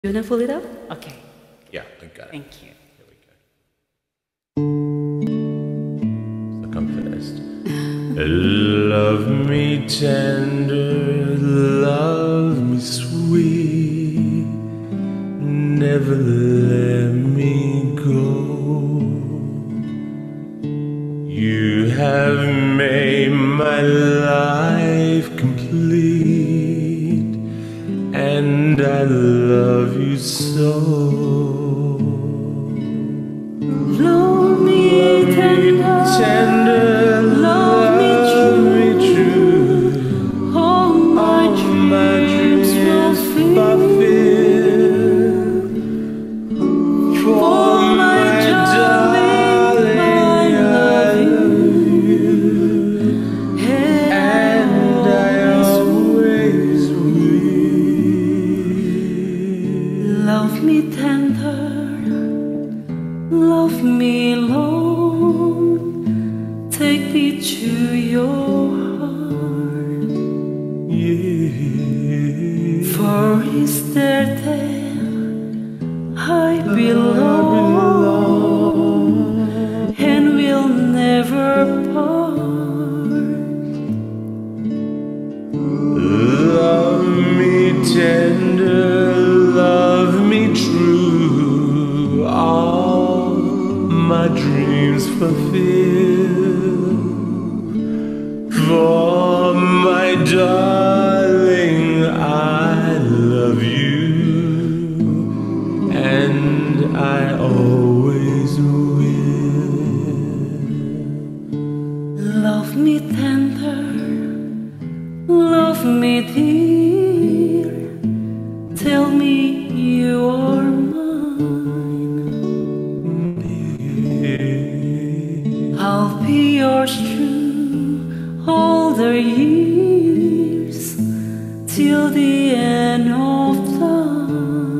You wanna pull it up? Okay. Yeah, I got it. Thank you. Here we go. So come first. Love me tender, love me sweet, never let me go. You have made my life complete, and I love you so. Love me tender, love me true. All my dreams will fulfill. For my darling, I love you, and I always will. Love me tender, love me long, take me to your heart. Yeah. For is there I belong, and will never part. Love me tender, love me true, all my dreams fulfill. For my darling, I love you, and I always will. Love me tender, love me dear, tell me you are mine. I'll be yours true all the years till the end of time.